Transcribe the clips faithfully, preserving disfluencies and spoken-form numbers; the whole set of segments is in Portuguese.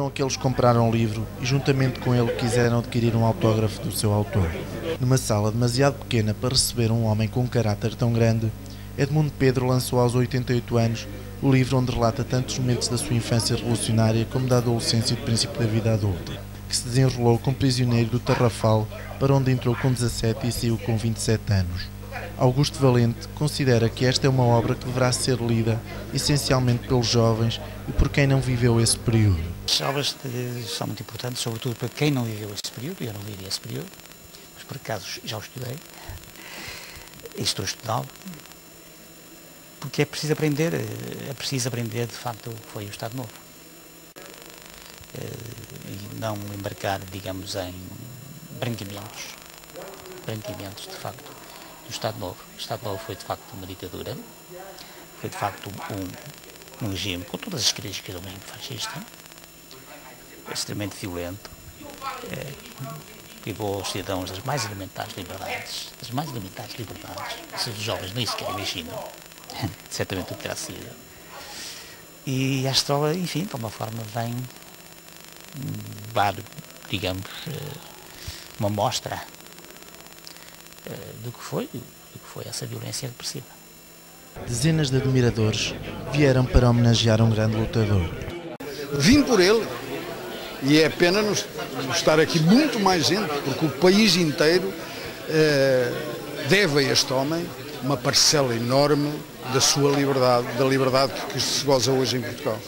foram aqueles que compraram o livro e juntamente com ele quiseram adquirir um autógrafo do seu autor. Numa sala demasiado pequena para receber um homem com um caráter tão grande, Edmundo Pedro lançou aos oitenta e oito anos o livro onde relata tantos momentos da sua infância revolucionária como da adolescência e do princípio da vida adulta, que se desenrolou como prisioneiro do Tarrafal, para onde entrou com dezassete e saiu com vinte e sete anos. Augusto Valente considera que esta é uma obra que deverá ser lida essencialmente pelos jovens e por quem não viveu esse período. As obras são muito importantes, sobretudo para quem não viveu esse período. Eu não vivi esse período, mas por acaso já o estudei e estou a estudá-lo, porque é preciso aprender, é preciso aprender de facto o que foi o Estado Novo. E não embarcar, digamos, em branqueamentos, branqueamentos de facto do Estado Novo. O Estado Novo foi de facto uma ditadura, foi de facto um, um regime, com todas as críticas ao regime fascista, extremamente violento, é, privou aos cidadãos das mais elementares liberdades, das mais elementares liberdades, se os jovens nem sequer imaginam, certamente o que terá sido. E esta obra, enfim, de alguma forma vem dar, digamos, uma mostra do que foi, do que foi essa violência repressiva. Dezenas de admiradores vieram para homenagear um grande lutador. Vim por ele e é pena nos, estar aqui muito mais gente, porque o país inteiro eh, deve a este homem uma parcela enorme da sua liberdade, da liberdade que se goza hoje em Portugal.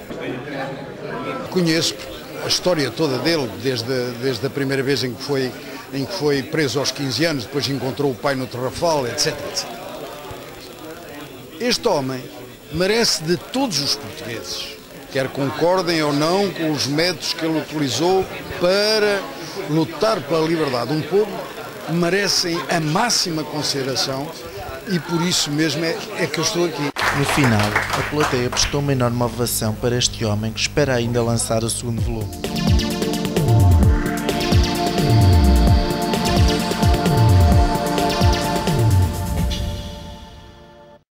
Conheço a história toda dele, desde, desde a primeira vez em que, foi, em que foi preso aos quinze anos, depois encontrou o pai no Tarrafal, etc, etcétera. Este homem merece de todos os portugueses, quer concordem ou não com os métodos que ele utilizou para lutar pela liberdade de um povo, merecem a máxima consideração e por isso mesmo é, é que eu estou aqui. No final, a plateia prestou uma enorme ovação para este homem que espera ainda lançar o segundo volume.